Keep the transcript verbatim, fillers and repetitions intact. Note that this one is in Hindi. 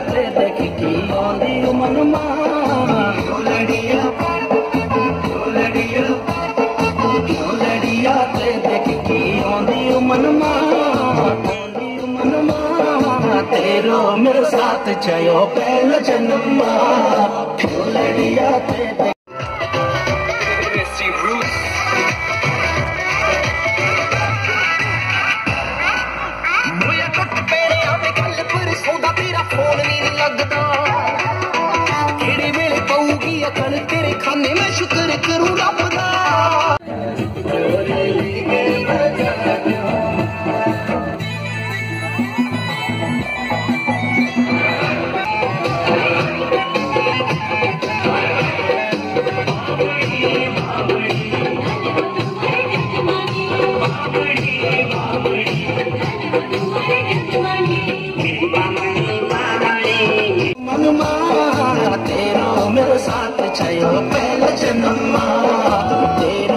ते देख की आंदी मनमा लड़िया लड़िया लड़िया ते देख की आंदी मनमा मनमा तेरो मेरे साथ चयो पहला जन्म लड़िया ते देख फोन नहीं लगता केड़े वेले पऊगी अकल तेरे खाने में शुक्र करूं रब दा तेरो मेरे साथ चयो पहला जन्म तेरा